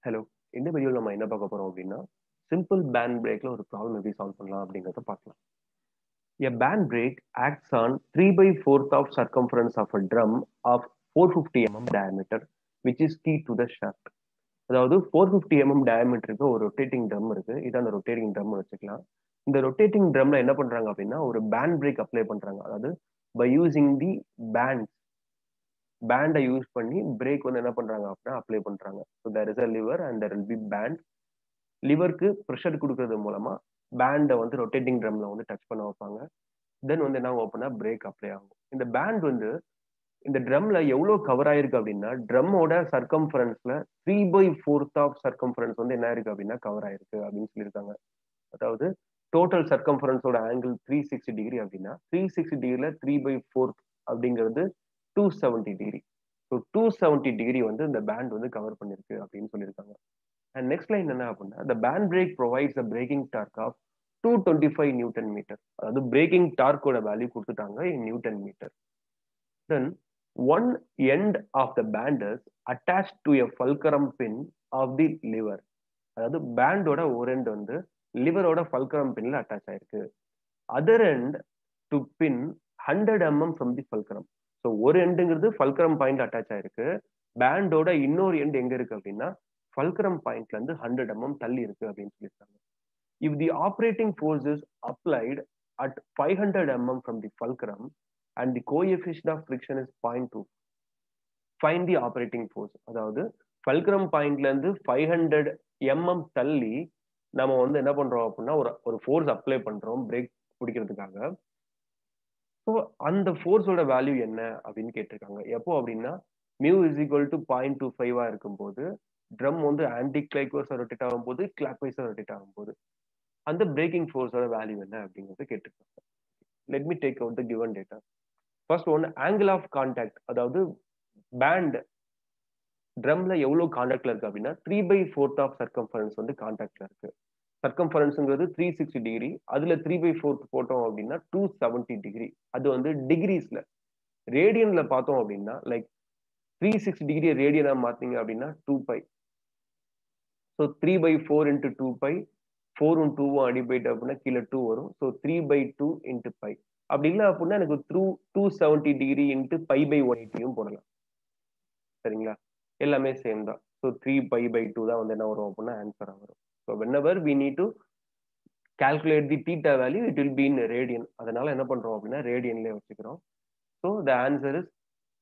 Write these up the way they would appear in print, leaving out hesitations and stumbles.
Hello. இந்த வீடியோல நம்ம என்ன பார்க்க போறோம் அப்படின்னா, சிம்பிள் பேண்ட் பிரேக்ல ஒரு ப்ராப்ளம் எப்படி சால்வ் பண்ணலாம் அப்படிங்கிறத பார்க்கலாம். A band brake acts on 3/4 of circumference of a drum of 450 mm diameter, which is key to the shaft. அதாவது 450 mm டயமீட்டருக்கு ஒரு ரொட்டேட்டிங் ட்ரம் இருக்கு. இதான் அந்த ரொட்டேட்டிங் ட்ரம் வச்சுக்கலாம். இந்த ரொட்டேட்டிங் ட்ரம்ல என்ன பண்றாங்க அப்படின்னா, ஒரு பேண்ட் பிரேக் அப்ளை பண்றாங்க. அதாவது பை யூசிங் தி பேண்டை யூஸ் பண்ணி பிரேக் வந்து என்ன பண்றாங்க அப்படின்னா அப்ளை பண்றாங்க. So there is a lever and there will be band. லிவருக்கு ப்ரெஷர் கொடுக்கறது மூலமா பேண்டை வந்து ரொட்டேட்டிங் ட்ரம்ல வந்து டச் பண்ண வைப்பாங்க. தென் வந்து என்ன ஆகும் அப்படின்னா பிரேக் அப்ளை ஆகும். இந்த பேண்ட் வந்து இந்த ட்ரம்ல எவ்வளவு கவர் ஆயிருக்கு அப்படின்னா ட்ரம்மோட சர்க்கம்ஃபரன்ஸ்ல 3/4 ஆஃப் சர்க்கம்ஃபரன்ஸ் வந்து என்ன இருக்கு அப்படின்னா கவர் ஆயிருக்கு அப்படின்னு சொல்லியிருக்காங்க. அதாவது டோட்டல் சர்க்கம்ஃபரன்ஸோட ஆங்கிள் 360 டிகிரி அப்படின்னா 360 டிகிரில 3/4 அப்படிங்கிறது 270 டிகிரி. ஸோ 270 டிகிரி வந்து இந்த பேண்ட் வந்து கவர் பண்ணிருக்கு அப்படின்னு சொல்லியிருக்காங்க. அண்ட் நெக்ஸ்ட் லைன் என்ன அப்படின்னா the band brake provides a braking torque of 225 newton meter. அதாவது பிரேக்கிங் டார்க்கோட வேல்யூ கொடுத்துட்டாங்க in newton meter. Then one end of the band is attached to a fulcrum pin of the lever. அதாவது பேண்டோட ஒரு end வந்து லிவரோட fulcrum பின்ல attach ஆயிருக்கு. Other end to pin 100 mm from the fulcrum. So ஒரு எண்டுங்கிறது ஃபல்கரம் பாயிண்ட் அட்டாச் ஆயிருக்கு. பேண்டோட இன்னொரு எண்ட் எங்க இருக்கு அப்படின்னா ஃபல்கரம் பாயிண்ட்ல இருந்து 100 mm தள்ளி இருக்கு அப்படின்னு சொல்லியிருக்காங்க. If the operating force is applied at 500 mm from the fulcrum and the coefficient of friction is 0.2, find the operating force. அதாவது ஃபல்கரம் பாயிண்ட்ல இருந்து 500 mm தள்ளி நம்ம வந்து என்ன பண்றோம் அப்படின்னா ஒரு ஃபோர்ஸ் அப்ளை பண்றோம் பிரேக் பிடிக்கிறதுக்காக. ஸோ அந்த ஃபோர்ஸோட வேல்யூ என்ன அப்படின்னு கேட்டிருக்காங்க. எப்போ அப்படின்னா மியூ இஸ் ஈக்குவல் டு 0.25 இருக்கும்போது ட்ரம் வந்து ஆன்டி கிளாக் வைஸா ரொட்டேட் ஆகும்போது கிளாக் வைஸா ரொட்டேட் ஆகும்போது அந்த பிரேக்கிங் ஃபோர்ஸோட வேல்யூ என்ன அப்படிங்கிறது கேட்டிருக்காங்க. Let me take out the given data. First one angle of contact. அதாவது பேண்ட் ட்ரம்ல எவ்வளவு கான்டாக்ட்ல இருக்கு அப்படின்னா 3/4 ஆஃப் சர்க்கம்ஃபரன்ஸ் வந்து கான்டாக்ட்ல இருக்கு. சர்க்கம்ஃபரன்ஸ்ங்கிறது 360 டிகிரி. அதுல 3/4 போட்டோம் அப்படின்னா 270 டிகிரி. அது வந்து டிகிரிஸ்ல. ரேடியன்ல பார்த்தோம் அப்படின்னா லைக் 360 டிகிரி ரேடியனா மாத்தீங்க அப்படின்னா 2π. ஸோ 3/4 இன்ட்டு 2π, 4 2 அடிபைட் அப்படின்னா கீழே 2 வரும். So 3/2 into pi. அப்படி இல்லை அப்படின்னா எனக்கு 270 டிகிரி இன்ட்டு π/180 போடலாம். சரிங்களா? எல்லாமே சேம் தான். ஸோ 3π/2 தான் வந்து என்ன வரும் அப்படின்னா ஆன்சரா வரும். So whenever we need to calculate the theta value, it will be in radian. அதனால என்ன பண்றோம் அப்படின்னா ரேடியன்லேயே வச்சுக்கிறோம். So the answer is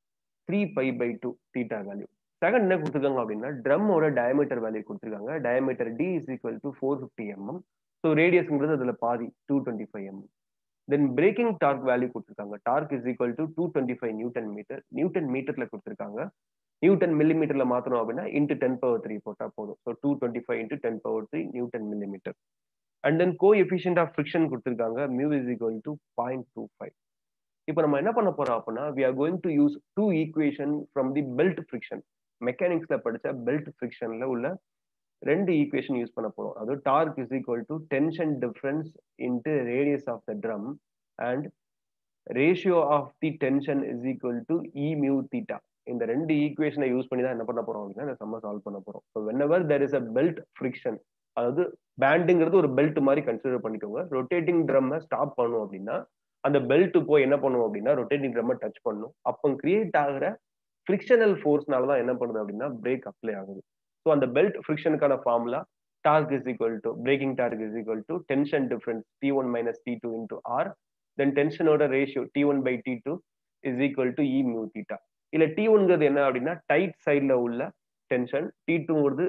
3π/2 theta value. Second என்ன கொடுத்துருக்காங்க அப்படின்னா ட்ரம்மோட டயமீட்டர் வேல்யூ கொடுத்துருக்காங்க. Diameter D is equal to 450 mm. So ரேடியஸ்ங்கிறது அதுல பாதி 225 mm. Then braking torque value கொடுத்துருக்காங்க. Torque is equal to 225 newton metre. Newton மீட்டர்ல கொடுத்துருக்காங்க. நியூட்டன் மில்லிமீட்டர்ல மாத்தணும் அப்படின்னா இன்ட்டு 10⁻³ போட்டா போதும். So 225 into 10⁻³ newton millimeter. And then coefficient of friction கொடுத்துருக்காங்க. Mu is equal to 0.25. இப்போ நம்ம என்ன பண்ண போறோம் அப்படின்னா we are going to use two equation from the belt friction. மெக்கானிக்ஸ்ல படிச்ச பெல்ட் ஃபிரிக்ஷன்ல உள்ள ரெண்டு ஈக்குவேஷன் யூஸ் பண்ண போறோம். அது torque is equal to tension difference into radius of the drum and ratio of the tension is equal to e mu theta. இந்த ரெண்டு ஈக்குவேஷனை use பண்ணி தான் என்ன பண்ண போறோம் அப்படின்னா இந்த சம்ம சால்வ் பண்ண போறோம். So whenever there is a belt friction, அதாவது பேண்டுங்கிறது ஒரு பெல்ட் மாதிரி கன்சிடர் பண்ணிக்கோங்க. ரொட்டேட்டிங் ட்ரம்மை ஸ்டாப் பண்ணும் அப்படின்னா அந்த பெல்ட் போய் என்ன பண்ணும் அப்படின்னா ரொட்டேட்டிங் ட்ரம்மை டச் பண்ணும். அப்போ கிரியேட் ஆகிற ஃபிரிக்ஷனல் ஃபோர்ஸ்னால தான் என்ன பண்ணுது அப்படின்னா பிரேக் அப்ளை ஆகுது. ஸோ அந்த பெல்ட் ஃபிரிக்ஷனுக்கான formula torque is equal to braking torque is equal to tension difference T1 - T2 into R. Then டென்ஷனோட ratio T1/T2 is equal to e mu theta. இல்ல T1ங்கிறது என்ன அப்படின்னா டைட் சைட்ல உள்ள டென்ஷன், T2ங்கிறது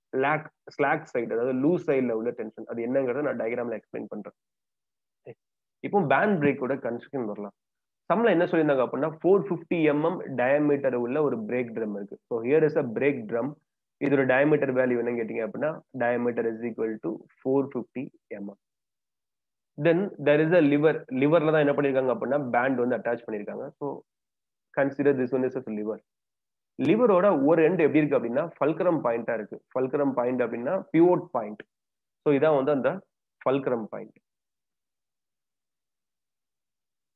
ஸ்லாக் சைடு, அதாவது லூஸ் சைட்ல உள்ள டென்ஷன். அது என்னங்கிறத நான் டயக்ராம்ல எக்ஸ்பிளைன் பண்றேன். இப்போ பேண்ட் பிரேக்கோட கன்ஸ்ட்ரக்ஷன் வரலாம். சம்ல என்ன சொல்லியிருந்தாங்க அப்படின்னா 450 mm டயமீட்டர் உள்ள ஒரு பிரேக் ட்ரம் இருக்கு. So here is a brake drum. இதோட டயமீட்டர் வேல்யூ என்னன்னு கேட்டீங்க அப்படின்னா diameter is equal to 450 mm. Then there is a lever. லிவர்ல தான் என்ன பண்ணிருக்காங்க அப்படின்னா பேண்ட் வந்து அட்டாச் பண்ணிருக்காங்க. So consider this one is a lever. லிவரோட ஒரு எண்ட் எப்படி இருக்கு அப்படின்னா ஃபல்கரம் பாயிண்டா இருக்கு. ஃபல்கரம் பாயிண்ட் அப்படின்னா பிவோட் பாயிண்ட். ஸோ இதான் வந்து அந்த ஃபல்கரம் பாயிண்ட்.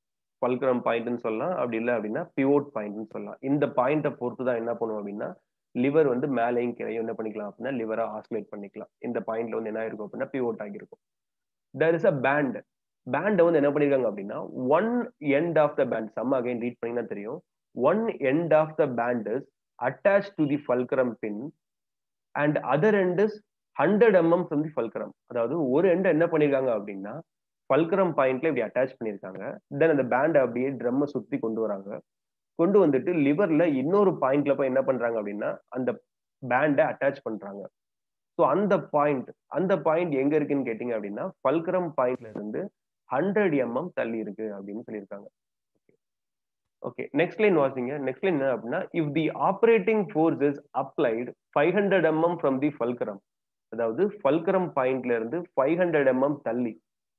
ஃபல்கரம் பாயிண்ட்னு சொல்லலாம். அப்படி இல்லை அப்படின்னா பிவோட் பாயிண்ட்னு சொல்லலாம். இந்த பாயிண்ட்டை பொறுத்து தான் என்ன பண்ணுவோம் அப்படின்னா லிவர் வந்து மேலையும் கீழையும் என்ன பண்ணிக்கலாம் அப்படின்னா லிவரா ஆசிலேட் பண்ணிக்கலாம். இந்த பாயிண்ட்ல வந்து என்ன ஆயிருக்கும் அப்படின்னா பிவோட் ஆகியிருக்கும். There is a band. பேண்டை வந்து என்ன பண்ணிருக்காங்க அப்படின்னா one end of the band some again read பண்ணீங்கன்னா தெரியும். One end of the band is attach to the fulcrum pin and other end is 100 mm from the fulcrum. அதாவது ஒரு end என்ன பண்ணிருக்காங்க அப்படின்னா ஃபல்கரம் பாயிண்ட்ல இப்படி அட்டாச் பண்ணிருக்காங்க. தென் அந்த பேண்ட் அப்படியே ட்ரம்மை சுத்தி கொண்டு வராங்க. கொண்டு வந்துட்டு லிவர்ல இன்னொரு பாயிண்ட்ல போய் என்ன பண்றாங்க அப்படின்னா அந்த பேண்டை அட்டாச் பண்றாங்க. ஸோ அந்த பாயிண்ட் எங்க இருக்குன்னு கேட்டீங்க அப்படின்னா ஃபல்கரம் பாயிண்ட்ல இருந்து 100 mm தள்ளி இருக்கு அப்படின்னு சொல்லியிருக்காங்க. ஓகே, நெக்ஸ்ட் லைன் வாசிங்க. நெக்ஸ்ட் லைன் என்ன அப்படின்னா if the operating force is applied 500 mm from the fulcrum. அதாவது ஃபல்கரம் பாயிண்ட்ல இருந்து 500 mm தள்ளி,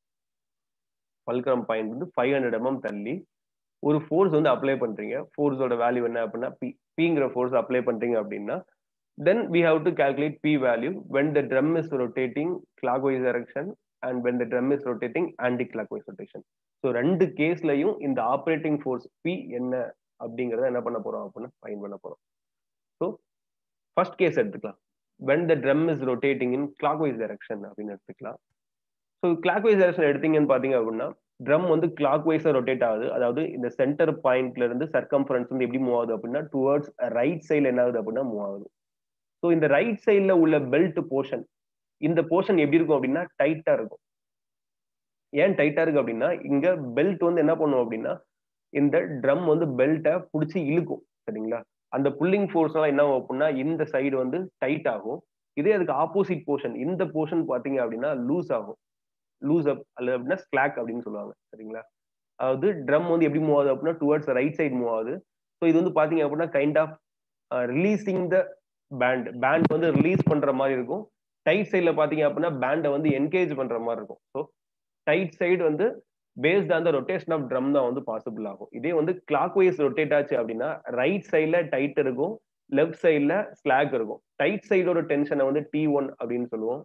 ஃபல்கரம் பாயிண்ட் வந்து 500 mm தள்ளி ஒரு ஃபோர்ஸ் வந்து அப்ளை பண்றீங்க. ஃபோர்ஸோட வேல்யூ என்ன அப்படின்னா பிங்கிற ஃபோர்ஸ் அப்ளை பண்றீங்க அப்படின்னா then we have to calculate p value when the drum is rotating clockwise direction and when the drum is rotating anti-clockwise rotation. So ரெண்டு கேஸ்லயும் இந்த ஆப்ரேட்டிங் ஃபோர்ஸ் p என்ன அப்படிங்கறத என்ன பண்ண போறோம் அப்படின்னா ஃபைண்ட் பண்ண போறோம். ஸோ ஃபர்ஸ்ட் கேஸ் எடுத்துக்கலாம். when the drum is rotating in clockwise direction அப்படின்னு எடுத்துக்கலாம். ஸோ clockwise direction எடுத்தீங்கன்னு பாத்தீங்க அப்படின்னா ட்ரம் வந்து கிளாக் வைஸா ரொட்டேட் ஆகுது. அதாவது இந்த சென்டர் பாயிண்ட்ல இருந்து சர்க்கம்ஃபரன்ஸ் வந்து எப்படி மூவ் ஆகுது அப்படின்னா டுவர்ட்ஸ் ரைட் சைட்ல என்ன ஆகுது அப்படின்னா மூவ் ஆகுது. ஸோ இந்த ரைட் சைட்ல உள்ள பெல்ட் போர்ஷன், இந்த போர்ஷன் எப்படி இருக்கும் அப்படின்னா டைட்டா இருக்கும். ஏன் டைட்டா இருக்கு அப்படின்னா இங்க பெல்ட் வந்து என்ன பண்ணும் அப்படின்னா இந்த ட்ரம் வந்து பெல்ட்டை பிடிச்சி இழுக்கும். சரிங்களா? அந்த புல்லிங் ஃபோர்ஸ் எல்லாம் என்ன ஆகும் அப்படின்னா இந்த சைடு வந்து டைட் ஆகும். இதே அதுக்கு ஆப்போசிட் போர்ஷன், இந்த போர்ஷன் பாத்தீங்க அப்படின்னா லூஸ் ஆகும். லூஸ் அப் அல்லது அப்படின்னா ஸ்லாக் அப்படின்னு சொல்லுவாங்க. சரிங்களா? அதாவது ட்ரம் வந்து எப்படி மூவ் ஆகுது அப்படின்னா டுவர்ட்ஸ் ரைட் சைடு மூவ் ஆகுது. ஸோ இது வந்து பாத்தீங்க அப்படின்னா kind of releasing the band வந்து ரிலீஸ் பண்ற மாதிரி இருக்கும். டைட் சைட்ல பாத்தீங்க அப்படின்னா பேண்டை வந்து என்கேஜ் பண்ற மாதிரி இருக்கும். ஸோ டைட் சைடு வந்து based on the rotation of drum தான் வந்து பாசிபிள் ஆகும். இதே வந்து கிளாக் வைஸ் ரொட்டேட் ஆச்சு அப்படின்னா ரைட் சைட்ல டைட் இருக்கும், லெஃப்ட் சைட்ல ஸ்லாக் இருக்கும். டைட் சைடோட டென்ஷனை வந்து T1 அப்படின்னு சொல்லுவோம்.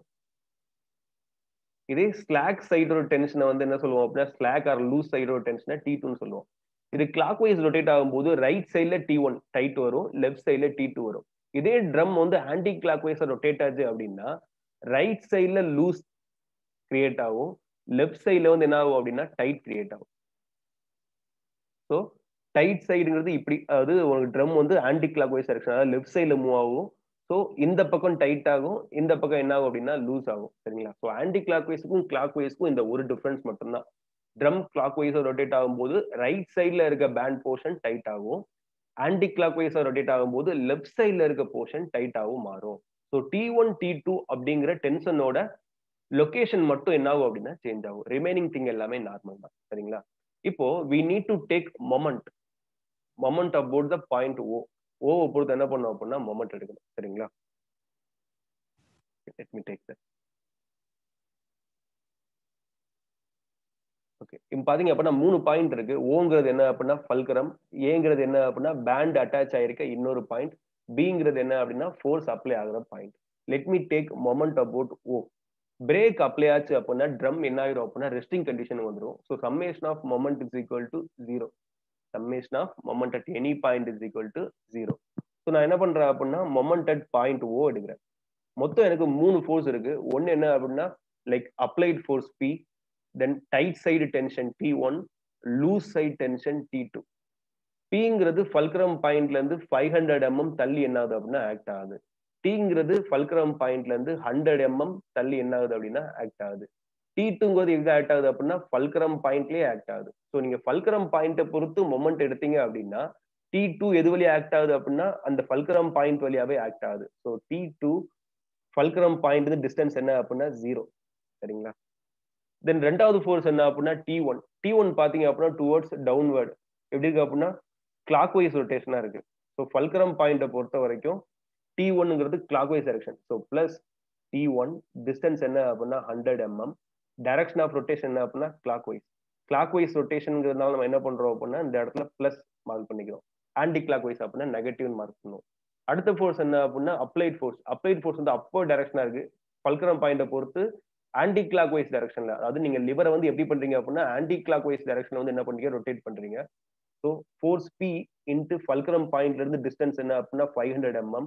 இதே ஸ்லாக் சைடோட டென்ஷனை வந்து என்ன சொல்லுவோம் அப்படின்னா ஸ்லாக் ஆர் லூஸ் சைடோட டென்ஷனை T2 சொல்லுவோம். இது கிளாக் வைஸ் ரொட்டேட் ஆகும்போது ரைட் சைட்ல T1 டைட் வரும், லெஃப்ட் சைட்ல T2 வரும். இதே ட்ரம் வந்து ஆன்டி கிளாக் வைஸ் ரொட்டேட் ஆச்சு அப்படின்னா ரைட் சைட்ல லூஸ் கிரியேட் ஆகும், லெஃப்ட் சைட்ல வந்து என்ன ஆகும் அப்படின்னா டைட் கிரியேட் ஆகும். ஸோ டைட் சைடுங்கிறது இப்படி, அதாவது ஒரு ட்ரம் வந்து ஆன்டி கிளாக் வைஸ் டைரக்ஷன், அதாவது லெஃப்ட் சைட்ல மூவ் ஆகும். ஸோ இந்த பக்கம் டைட் ஆகும், இந்த பக்கம் என்ன ஆகும் அப்படின்னா லூஸ் ஆகும். சரிங்களா? ஸோ ஆன்டி கிளாக் வைஸுக்கும் கிளாக் வைஸ்க்கும் இந்த ஒரு டிஃபரன்ஸ் மட்டும்தான். ட்ரம் கிளாக் வைஸ் ரொட்டேட் ஆகும்போது ரைட் சைட்ல இருக்க பேண்ட் போர்ஷன் டைட் ஆகும், ஆன்டி கிளாக் வைஸ் ரொட்டேட் ஆகும்போது லெஃப்ட் சைட்ல இருக்க போர்ஷன் டைட் ஆகும் மாறும். ஸோ T1 T2 அப்படிங்கிற டென்ஷனோட லொகேஷன் மட்டும் என்ன ஆகும் அப்படின்னா சேஞ்ச் ஆகும். ரிமைனிங் திங் எல்லாமே நார்மல் தான். சரிங்களா? இப்போ we need to take moment about the point O. ஓவை பொறுத்து என்ன பண்ணும் அப்படின்னா மொமெண்ட் எடுக்கணும். சரிங்களா? let me take that. Okay, இப்போ பாத்தீங்க அப்படின்னா 3 பாயிண்ட் இருக்கு. ஓங்கிறது என்ன அப்படின்னா ஃபல்கரம், ஏங்கிறது என்ன அப்படின்னா பேண்ட் அட்டாச் ஆயிருக்க இன்னொரு பாயிண்ட், பிங்கிறது என்ன அப்படின்னா ஃபோர்ஸ் அப்ளை ஆகுற point. Let me take moment about O. Brake apply ஆச்சு அப்படின்னா ட்ரம் என்ன ஆயிரும் அப்படின்னா ரெஸ்டிங் கண்டிஷன் வந்துடும். So summation of moment is equal to 0. Summation of moment at any point is equal to 0. So நான் என்ன பண்றேன் அப்படின்னா மொமெண்ட் அட் பாயிண்ட் ஓ எடுக்கிறேன். மொத்தம் எனக்கு 3 ஃபோர்ஸ் இருக்கு. ஒன்னு என்ன அப்படின்னா like applied force P, then tight side tension T1, loose side tension T2. Pங்கிறது ஃபல்கரம் பாயிண்ட்ல இருந்து 500 mm தள்ளி என்ன ஆகுது அப்படின்னா ஆக்ட் ஆகுது. Tங்கிறது ஃபல்கரம் பாயிண்ட்ல இருந்து 100 mm தள்ளி என்ன ஆகுது அப்படின்னா ஆக்ட் ஆகுது. T2ங்கிறது எங்க ஆக்ட் ஆகுது அப்படின்னா ஃபல்கரம் பாயிண்ட்லயே ஆக்ட் ஆகுது. ஸோ நீங்க ஃபல்கரம் பாயிண்ட்டை பொறுத்து மொமெண்ட் எடுத்தீங்க அப்படின்னா T2 எது வழியா ஆக்ட் ஆகுது அப்படின்னா அந்த ஃபல்கரம் பாயிண்ட் வழியாவே ஆக்ட் ஆகுது. So T2 fulcrum point distance என்ன அப்படின்னா 0. சரிங்களா? தென் ரெண்டாவது ஃபோர்ஸ் என்ன அப்படின்னா T1. T1 பாத்தீங்க அப்படின்னா டுவர்ட்ஸ் டவுன்வர்ட் எப்படி இருக்கு அப்படின்னா கிளாக் வைஸ் ரொட்டேஷனா இருக்கு. ஸோ ஃபல்கரம் பாயிண்ட்டை பொறுத்த வரைக்கும் T1ங்கிறது clock wise direction. So plus T1 distance என்ன அப்படின்னா 100 mm, டைரக்ஷன் ஆஃப் ரொட்டேஷன் என்ன அப்படின்னா கிளாக் வைஸ். கிளாக் வைஸ் ரொட்டேஷன்ங்கிறதுனால நம்ம என்ன பண்றோம் அப்படின்னா இந்த இடத்துல பிளஸ் மார்க் பண்ணிக்கிறோம், ஆன்டி கிளாக் வைஸ் அப்படின்னா நெகட்டிவ் மார்க் பண்ணுவோம். அடுத்த ஃபோர்ஸ் என்ன அப்படின்னா அப்ளைட் ஃபோர்ஸ். அப்ளைட் ஃபோர்ஸ் வந்து அப்பர் டைரக்ஷனா இருக்கு. ஃபல்கரம் பாயிண்ட்டை பொறுத்து ஆன்டி கிளாக் வைஸ் டைரக்ஷன்ல, அதாவது நீங்க லிவரை வந்து எப்படி பண்றீங்க அப்படின்னா ஆன்டி கிளாக் வைஸ் டைரக்ஷன் வந்து என்ன பண்றீங்க ரொட்டேட் பண்றீங்க. So force P into fulcrum பாயிண்ட்ல இருந்து டிஸ்டன்ஸ் என்ன அப்படின்னா 500 mm,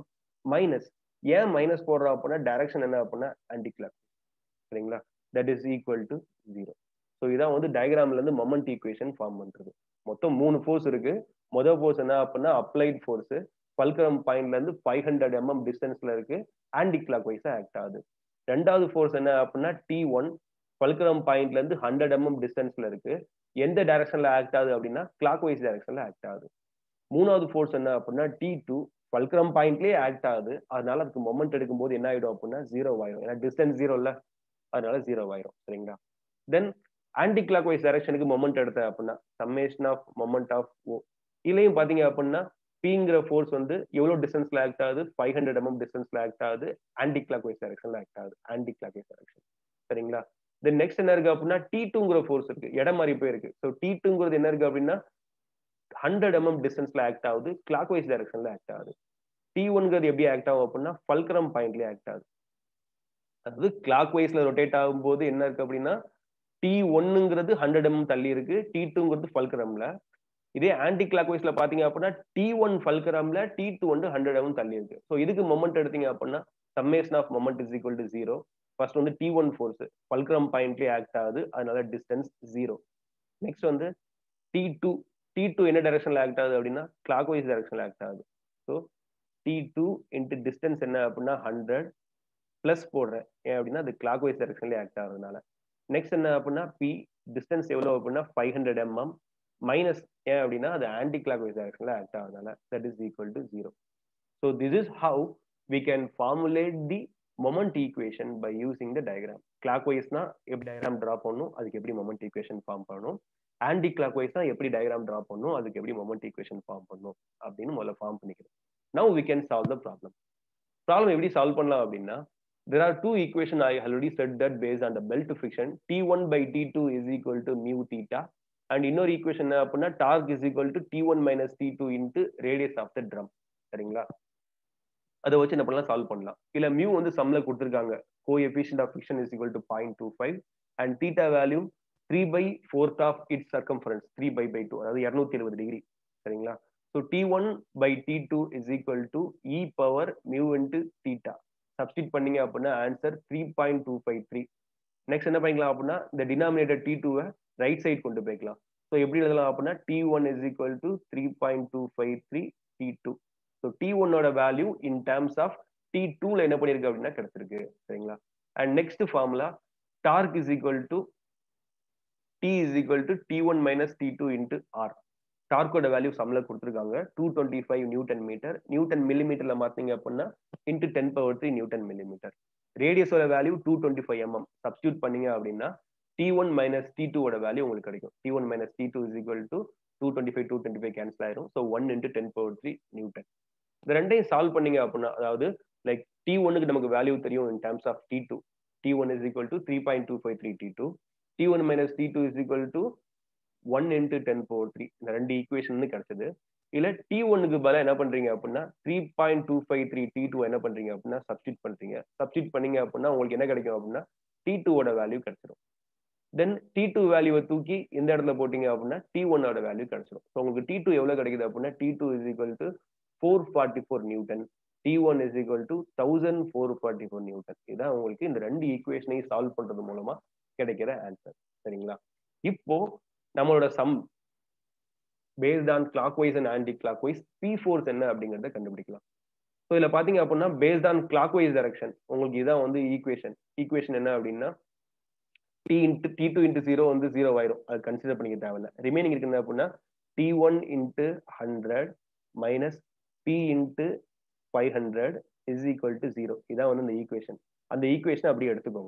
மைனஸ். ஏன் மைனஸ் போடுறோம் அப்படின்னா டைரக்ஷன் என்ன அப்படின்னா ஆன்டி கிளாக். சரிங்களா? That is equal to 0. So இதான் வந்து டயக்ராம்ல இருந்து மொமெண்ட் ஈக்குவேஷன் ஃபார்ம் பண்றது. மொத்தம் 3 ஃபோர்ஸ் இருக்கு. முதல் ஃபோர்ஸ் என்ன அப்படின்னா அப்ளைட் ஃபோர்ஸ். ஃபல்க்ரம் பாயிண்ட்ல இருந்து 500 mm டிஸ்டன்ஸ்ல இருக்கு. ஆன்டி கிளாக் வைஸா ஆக்ட் ஆகுது. ரெண்டாவது ஃபோர்ஸ் என்ன அப்படின்னா T1 ஃபல்க்ரம் பாயிண்ட்ல இருந்து 100 mm டிஸ்டன்ஸ்ல இருக்கு. எந்த டைரக்ஷன்ல ஆக்ட் ஆகுது அப்படின்னா கிளாக் வைஸ் டைரக்ஷன்ல ஆக்ட் ஆகுது. மூணாவது ஃபோர்ஸ் என்ன அப்படின்னா T2 ஃபல்க்ரம் பாயிண்ட்லயே ஆக்ட் ஆகுது. அதனால அதுக்கு மொமெண்ட் எடுக்கும்போது என்ன ஆயிடும் அப்படின்னா 0 ஆயிடும். ஏன்னா டிஸ்டன்ஸ் 0 இல்ல, அதனால 0 ஆயிரும். சரிங்களா? தென் ஆன்டி கிளாக் வைஸ் டைரக்ஷனுக்கு மொமெண்ட் எடுத்த அப்படின்னா summation of moment of O. இதுலயும் பாத்தீங்க அப்படின்னா பிங்கிற ஃபோர்ஸ் வந்து எவ்வளவு டிஸ்டன்ஸ்ல ஆக்ட் ஆகுது? 500 mm டிஸ்டன்ஸ்ல ஆக்ட் ஆகுது. ஆன்டி கிளாக் வைஸ் டைரக்ஷன்ல ஆக்ட் ஆகுது. Anti clock wise direction. சரிங்களா? தென் நெக்ஸ்ட் என்ன இருக்கு அப்படின்னா T2ங்கிற ஃபோர்ஸ் இருக்கு. இடம் மாறி போயிருக்கு. ஸோ T2ங்கிறது என்ன இருக்கு அப்படின்னா 100 mm டிஸ்டன்ஸ்ல ஆக்ட் ஆகுது. கிளாக் வைஸ் டைரக்ஷன்ல ஆக்ட் ஆகுது. T1ங்கிறது எப்படி ஆக்ட் ஆகும் அப்படின்னா ஃபல்க்ரம் பாயிண்ட்லயே ஆக்ட் ஆகுது. அதாவது கிளாக் வைஸ்ல ரொட்டேட் ஆகும்போது என்ன இருக்கு அப்படின்னா T1ங்கிறது 100 mm தள்ளி இருக்கு. T2ங்கிறது ஃபல்க்ரம்ல. இதே ஆன்டி கிளாக் வைஸ்ல பாத்தீங்க அப்படின்னா T1 ஃபல்க்ரம்ல, T2 வந்து 100 mm தள்ளி இருக்கு. ஸோ இதுக்கு மொமெண்ட் எடுத்தீங்க அப்படின்னா summation of moment is equal to 0. First வந்து T1 ஃபோர்ஸ் ஃபல்க்ரம் பாயிண்ட்லயே ஆக்ட் ஆகுது. அதனால டிஸ்டன்ஸ் 0. நெக்ஸ்ட் வந்து T2. T2 என்ன டைரக்ஷன்ல ஆக்ட் ஆகுது அப்படின்னா கிளாக் வைஸ் டைரக்ஷன்ல ஆக்ட் ஆகுது. ஸோ T2 இன்ட்டு டிஸ்டன்ஸ் என்ன அப்படின்னா 100 பிளஸ் போடுறேன். ஏன் அப்படின்னா அது கிளாக் வைஸ் டைரக்ஷன்ல ஆக்ட் ஆகுறதுனால. நெக்ஸ்ட் என்ன அப்படின்னா P டிஸ்டன்ஸ் எவ்வளவு அப்படின்னா 500 mm மைனஸ். ஏன் அப்படின்னா அது ஆன்டி கிளாக் வைஸ் டைரக்ஷன்ல ஆக்ட் ஆகுறதுனால that is equal to 0. So this is how we can formulate the moment equation by using the diagram. கிளாக் வைஸ்னா எப்படி டயக்ராம் டிரா பண்ணணும், அதுக்கு எப்படி மொமெண்ட் ஈக்குவேஷன் ஃபார்ம் பண்ணணும். ஆன்டி கிளாக் வைஸ்னா எப்படி டயக்ராம் டிரா பண்ணணும், அதுக்கு எப்படி மொமெண்ட் ஈக்குவேஷன் ஃபார்ம் பண்ணணும் அப்படின்னு முதல்ல ஃபார்ம் பண்ணிக்கிறோம். Now we can solve the problem. Problem எப்படி சால்வ் பண்ணலாம் அப்படின்னா there are two equation I already said that based on the belt friction T1 by T2 is equal to mu theta and இன்னொரு equation என்ன அப்படின்னா torque is equal to T1 minus T2 into radius of the drum. சரிங்களா? அதை வச்சு என்ன பண்ணலாம், solve பண்ணலாம். இல்ல மியூ வந்து சம்ல கொடுத்துருக்காங்க. Coefficient of friction is equal to 0.25 and theta value 3/4 of its circumference 3/2 அதாவது 270 டிகிரி. சரிங்களா? So T1 by T2 is equal to e power mu into theta. Substitute பண்ணீங்க அப்படின்னா ஆன்சர் 3.253. நெக்ஸ்ட் என்ன பண்ணிக்கலாம் அப்படின்னா இந்த டினாமினேட்டர் T2-வை ரைட் சைட் கொண்டு போய்க்கலாம். ஸோ எப்படி எழுதலாம் அப்படின்னா T1 is equal to 3.253 T2. So T1ஓட வேல்யூ இன் டேர்ம்ஸ் ஆஃப் T2ல என்ன பண்ணிருக்கு அப்படின்னா கிடைச்சிருக்கு. சரிங்களா? And next formula torque is equal to T is equal to T1 minus T2 into R. டார்க்கோட வேல்யூ சம்ல கொடுத்துருக்காங்க 225 நியூட்டன் மீட்டர். நியூட்டன் மில்லிமீட்டர்ல மாத்தீங்க அப்படின்னா இன்டு 10⁻³ நியூட்டன் மில்லிமீட்டர். ரேடியஸோட வேல்யூ 225 mm. சப்ஸ்டியூட் பண்ணீங்க அப்படின்னா T1 மைனஸ் T2 ஓட வேல்யூ உங்களுக்கு கிடைக்கும். T1 minus T2 is equal to 225 cancel ஆயிரும். So 1 into 10⁻³ newton. இந்த ரெண்டையும் சால்வ் பண்ணீங்க அப்படின்னா அதாவது லைக் T1க்கு நமக்கு வேல்யூ தெரியும் in terms of T2. T1 is equal to 3.253 T2. T1 minus T2 is equal to 1 into 10⁻³ இந்த ரெண்டு ஈக்குவேஷன் கிடைச்சது. இல்ல T1க்கு பதிலா என்ன பண்றீங்க அப்படின்னா 3.253 T2 என்ன பண்றீங்க அப்படின்னா சப்ஸ்டிட் பண்றீங்க. சப்ஸ்டிட் பண்ணீங்க அப்படின்னா உங்களுக்கு என்ன கிடைக்கும் அப்படின்னா T2ஓட வேல்யூ கிடைச்சிடும். தென் T2 வேல்யூவை தூக்கி இந்த இடத்துல போட்டீங்க அப்படின்னா T1ஓட வேல்யூ கிடைச்சிடும். ஸோ உங்களுக்கு T2 எவ்வளவு கிடைக்குது அப்படின்னா T2 is equal to 444 newton. T1 is equal to 1444 newton. இதான் உங்களுக்கு இந்த ரெண்டு ஈக்குவேஷனையும் சால்வ் பண்றது மூலமா கிடைக்கிற ஆன்சர். சரிங்களா? இப்போ நம்மளோட sum based on clockwise and anticlockwise P force என்ன அப்படிங்கறத கண்டுபிடிக்கலாம். ஸோ இதுல பாத்தீங்க அப்படின்னா based on clock wise direction உங்களுக்கு இதான் வந்து ஈக்குவேஷன் என்ன அப்படின்னா T2 into 0 வந்து 0 ஆயிரும். அது கன்சிடர் பண்ணிக்க தேவையில்ல. ரிமைனிங் இருக்குது அப்படின்னா T1 into 100 minus P into 500 is equal to 0. இதான் வந்து இந்த ஈக்குவேஷன். அந்த ஈக்குவேஷன் அப்படியே எடுத்துக்கோங்க.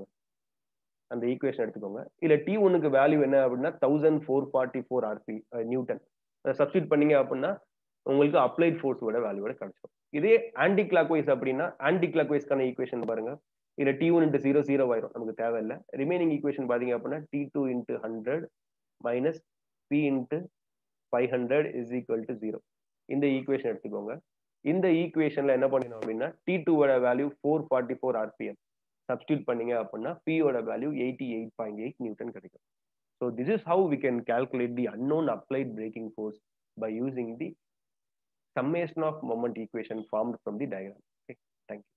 இல்ல T1க்கு வேல்யூ என்ன அப்படின்னா 1444 RP நியூட்டன். சப்ஸ்டிட் பண்ணீங்க அப்படின்னா உங்களுக்கு அப்ளைட் ஃபோர்ஸோட வேல்யூவோட கிடைச்சிடும். இதே ஆன்டி கிளாக் வைஸ் அப்படின்னா ஆன்டி கிளாக் வைஸ்க்கான ஈக்குவேஷன் பாருங்க. இதுல T1 into 0 0 ஆயிரும், நமக்கு தேவையில்லை. ரிமைனிங் ஈக்குவேஷன் பாத்தீங்க அப்படின்னா T2 into 100 minus P into 500 is equal to 0. இந்த ஈக்குவேஷன் எடுத்துக்கோங்க. இந்த ஈக்குவேஷன்ல என்ன பண்ணணும் அப்படின்னா T2ஓட வேல்யூ 444 RPM. சப்ஸ்டியூட் பண்ணீங்க அப்படின்னா P ஓட வேல்யூ 88.8 நியூட்டன் கிடைக்கும். So this is how we can calculate the unknown applied braking force by using the summation of moment equation formed from the diagram. Okay. Thank you.